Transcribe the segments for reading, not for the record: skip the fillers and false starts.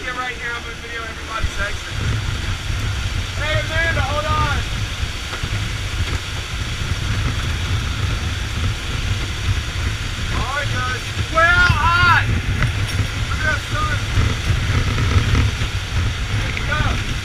get right here. I'm going to video everybody's exit. Hey, Amanda, hold on. All right, guys. We're out high. Look at that sun. Let's go.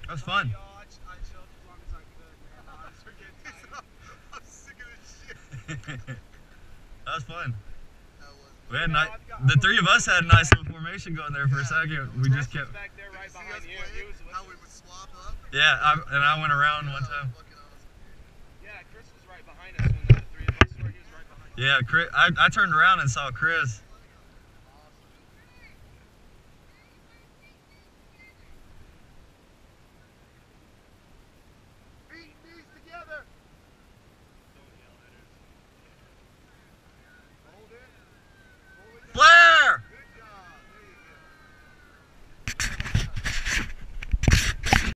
That was fun. I chilled as long as I could, man. I was getting tired. I'm sick of this shit. That was fun. That was. We had the three of us had a nice little formation going there for a second. We just kept. back there right behind you. How we would swap up. Yeah, I went around one time. Yeah, Chris was right behind us when the three of us were. He was right behind us. Yeah, Chris, I turned around and saw Chris.